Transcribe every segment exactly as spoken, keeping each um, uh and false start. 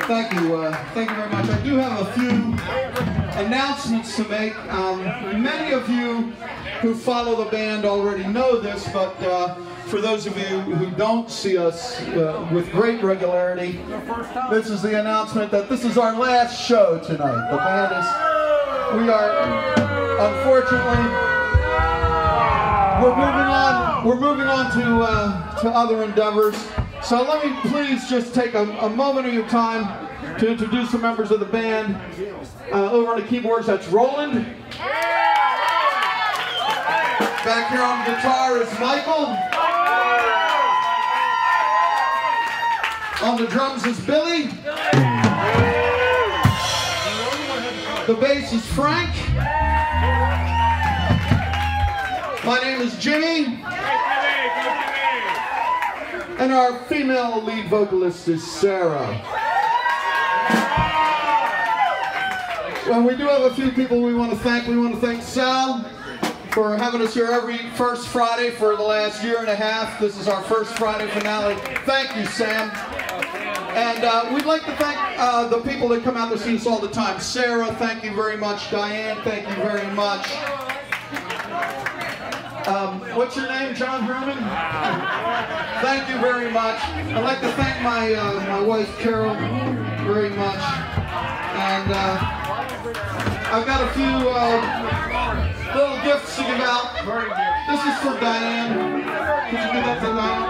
Thank you. Uh, thank you very much. I do have a few announcements to make. Um, many of you who follow the band already know this, but uh, for those of you who don't see us uh, with great regularity, this is the announcement that this is our last show tonight. The band is, we are, unfortunately, we're moving on, we're moving on to, uh, to other endeavors. So let me please just take a, a moment of your time to introduce the members of the band. Uh, over on the keyboards, that's Roland. Back here on guitar is Michael. On the drums is Billy. The bass is Frank. My name is Jimmy. And our female lead vocalist is Sarah. Well, we do have a few people we want to thank. We want to thank Sal for having us here every first Friday for the last year and a half. This is our first Friday finale. Thank you, Sam. And uh, we'd like to thank uh, the people that come out to see us all the time. Sarah, thank you very much. Diane, thank you very much. Um, what's your name, John Herman? Thank you very much. I'd like to thank my uh, my wife Carol very much. And uh, I've got a few uh, little gifts to give out. This is for Diane. Could you give that to Diane?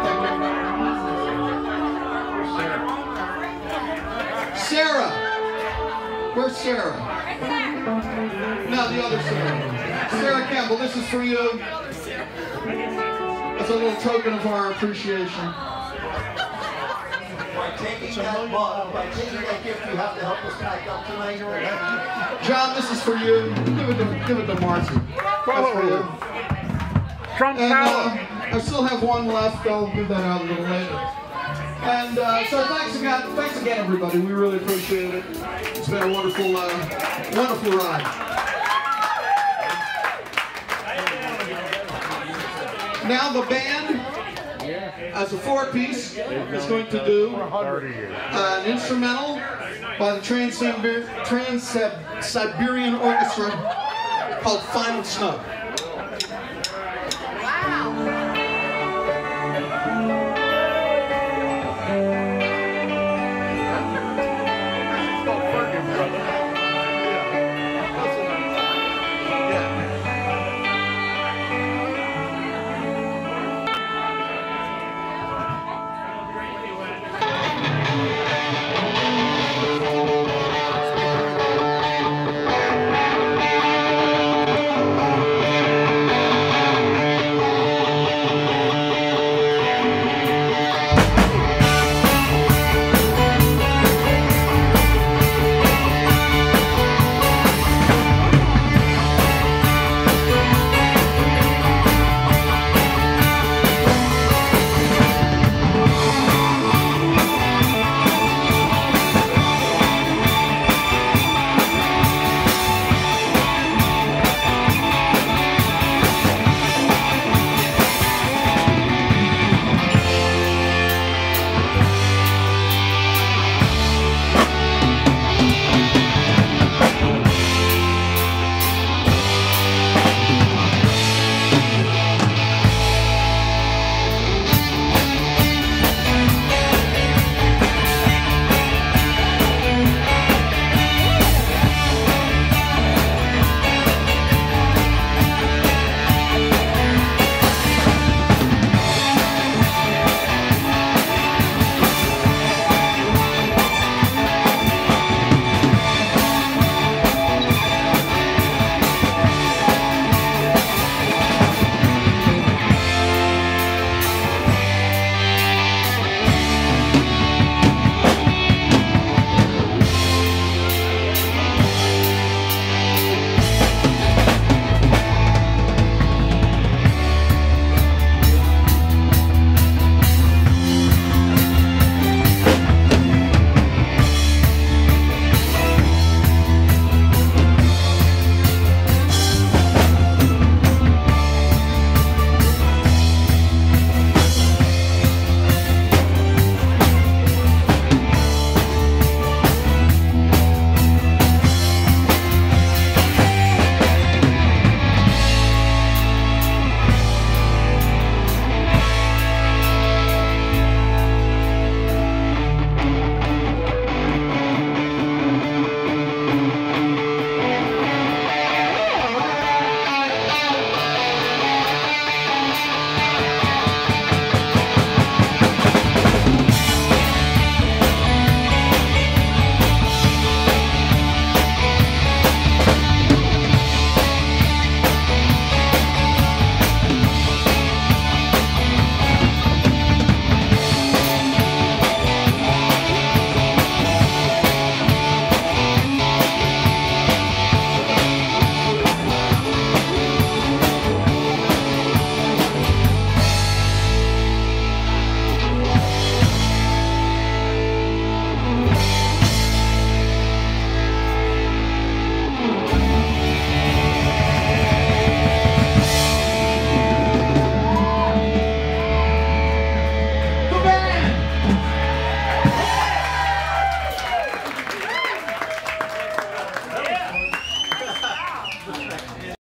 Thank you. Sarah. Where's Sarah? No, the other Sarah. Sarah Campbell, this is for you. That's a little token of our appreciation. By taking that bottle, by taking that gift, you have to help us pack up tonight. John, this is for you. Give it to, give it to Marcy. That's for you. Trump and power. uh, I still have one left. I'll give that out a little later. And uh, so thanks again, thanks again, everybody. We really appreciate it. It's been a wonderful, uh, wonderful ride. Now the band, as a four-piece, is going to do uh, an instrumental by the Trans-Siberian Orchestra called Final Snow.